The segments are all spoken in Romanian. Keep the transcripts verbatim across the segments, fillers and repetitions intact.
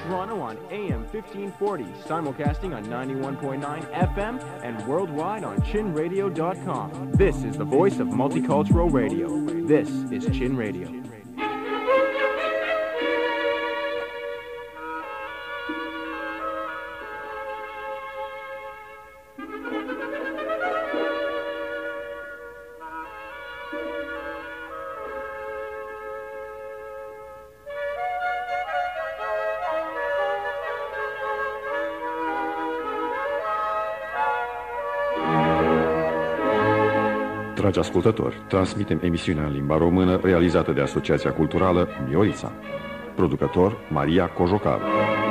Toronto on A M fifteen forty, simulcasting on ninety-one point nine F M and worldwide on chin radio dot com. This is the voice of multicultural radio. This is Chin Radio. Dragi ascultători, transmitem emisiunea în limba română realizată de Asociația Culturală Miorița. Producător Maria Cojocaru.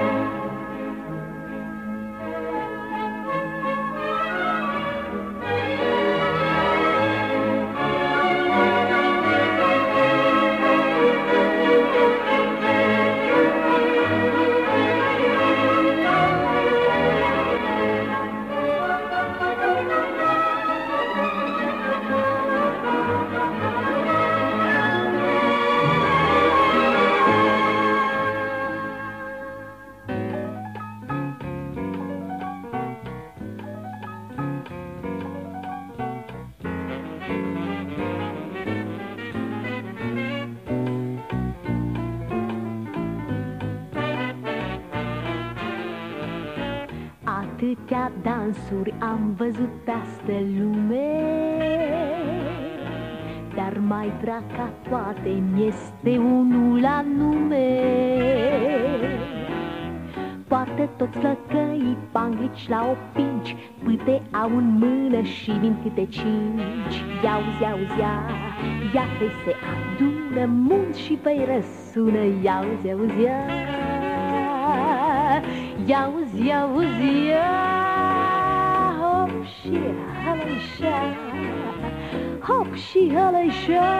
Atâtea dansuri am văzut pe astă lume, dar mai drag ca toate mi-este unul anume. Poartă toți flăcăii panglici la opinci, pâte au în mână și vin câte cinci. Iauzi, iauzi, ia, iată se adună, munți și păi răsună. Iauzi, iauzi, ia, iauzi, iauzi, ia, hop și hălăișa, hop și hălăișa.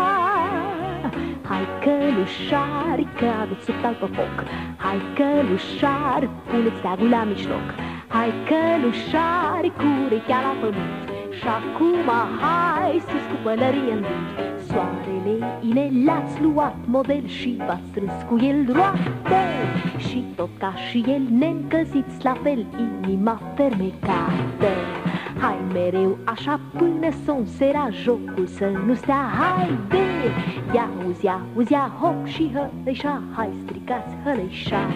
Hai călușari, că aveți subtal pe foc, hai călușari, puneți steagul la mijloc. Hai călușari, cu urechea la pământ, și acum hai sus cu pălărie în vânt. Soarele ine l-ați luat model și v-ați strâns cu el roate, și tot ca și el ne-încălziți la fel, inima fermecată. Hai mereu așa până s-o sera jocul să nu stea. Haide, iauzi, iauzi, ia, hop și hălăișa, hai strigați hălăișa.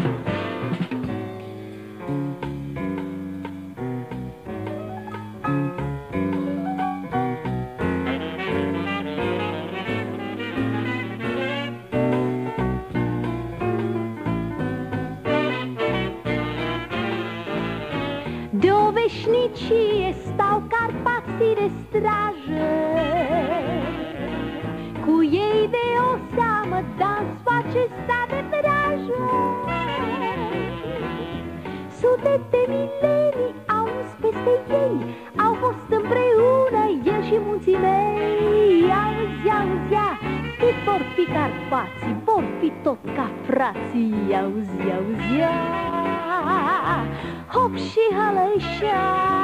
De-o veșnicie stau Carpații de strajă, cu ei de o seamă dans face sta de vrajă. Sute de milenii au dus peste ei, au fost împreună el și munții mei. Auzi, auzi, ia, cât vor fi Carpații, vor fi tot ca frații. Auzi, auzi, ia, hop și hălăișa.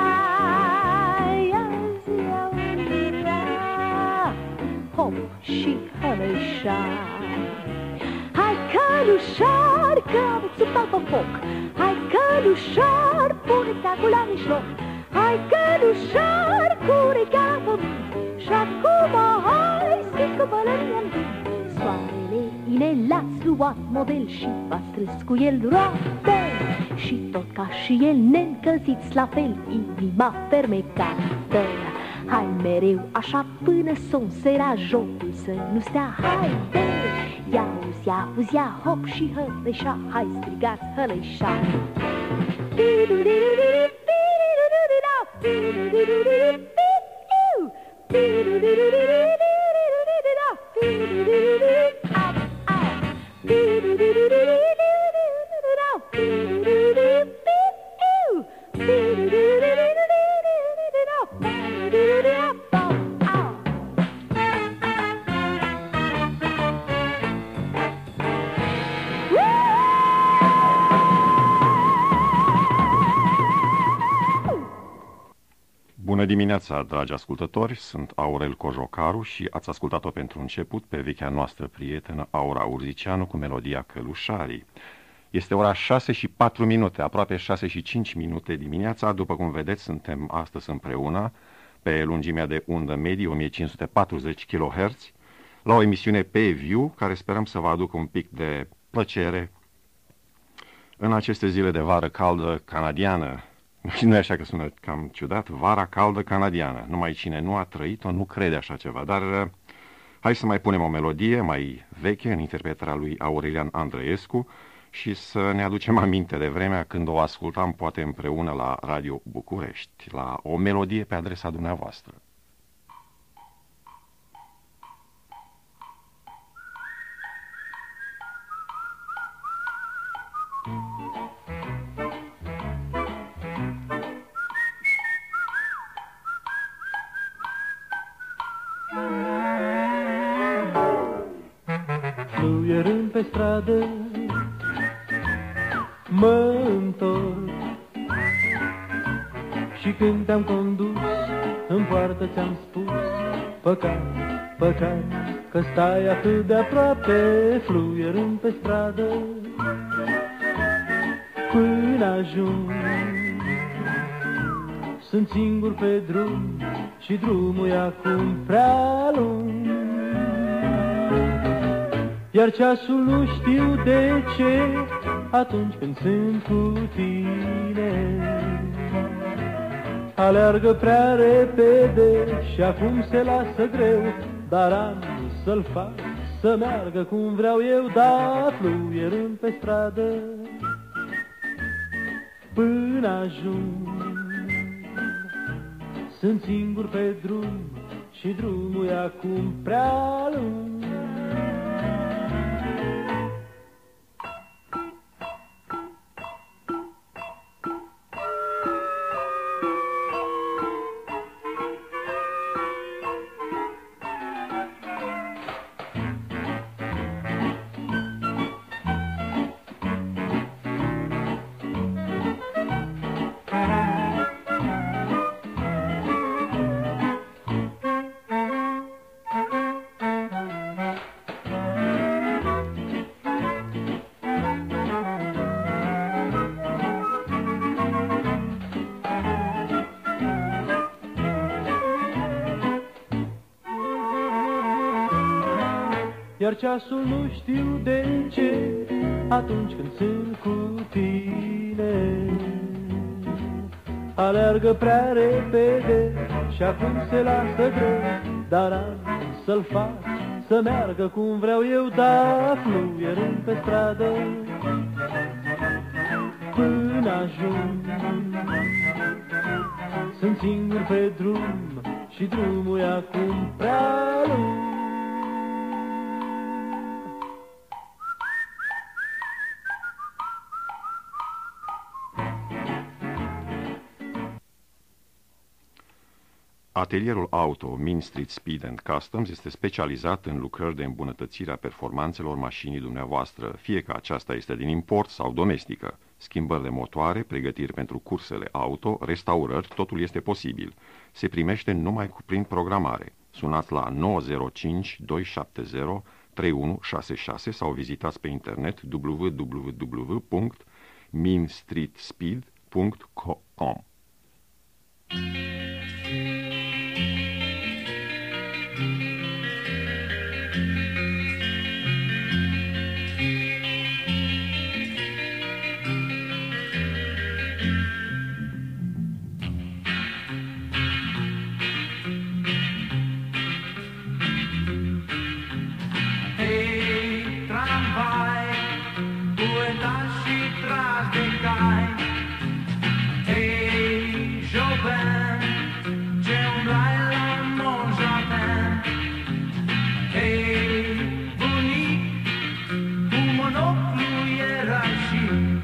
Auzi, auzi, ia, hop și hălăișa. Hai călușari, că aveți subtal pe foc, hai călușari, puneți steagul la mijloc. Hai călușari, cu urechea la pământ, și acum hai sus cu pălăria în vânt. Soarele ine l-ați luat model și v-ați strâns cu el roate, și tot ca și el ne-încălziți la fel, inima fermecată. Hai mereu așa până s-o sera jocul să nu stea. Haide, iauzi, iauzi, ia, hop și hălăișa, hai strigați hălăișa. Bună dimineața, dragi ascultători, sunt Aurel Cojocaru și ați ascultat-o pentru început pe vechea noastră prietenă Aura Urzicianu cu melodia Călușarii. Este ora șase și patru minute, aproape șase și cinci minute dimineața. După cum vedeți, suntem astăzi împreună pe lungimea de undă medie, o mie cinci sute patruzeci kilohertz, la o emisiune pe View, care sperăm să vă aducă un pic de plăcere în aceste zile de vară caldă canadiană. Nu e așa că sună cam ciudat? Vara caldă canadiană. Numai cine nu a trăit-o nu crede așa ceva. Dar hai să mai punem o melodie mai veche în interpretarea lui Aurelian Andreescu și să ne aducem aminte de vremea când o ascultam poate împreună la Radio București, la o melodie pe adresa dumneavoastră. Fluierând pe stradă, mă întorc și când te-am condus în poartă ți-am spus: păcat, păcat, că stai atât de aproape. Fluierând pe stradă până ajung, sunt singur pe drum și drumul e acum prea lung. Iar ceasul nu știu de ce, atunci când sunt cu tine, aleargă prea repede și acum se lasă greu. Dar am să-l fac să meargă cum vreau eu. Da, fluierând pe stradă până ajung, sunt singur pe drum și drumul e acum prea lung. Iar ceasul nu știu de ce, atunci când sunt cu tine, aleargă prea repede și acum se lasă greu. Dar am să-l fac să meargă cum vreau eu. Da, fluierând pe stradă până ajung, sunt singur pe drum și drumul e acum prea lung. Atelierul auto Main Street Speed and Customs este specializat în lucrări de îmbunătățire a performanțelor mașinii dumneavoastră, fie că aceasta este din import sau domestică. Schimbări de motoare, pregătiri pentru cursele auto, restaurări, totul este posibil. Se primește numai cu prin programare. Sunați la nouă zero cinci doi șapte zero trei unu șase șase sau vizitați pe internet w w w punct main street speed punct com. Monoclu era și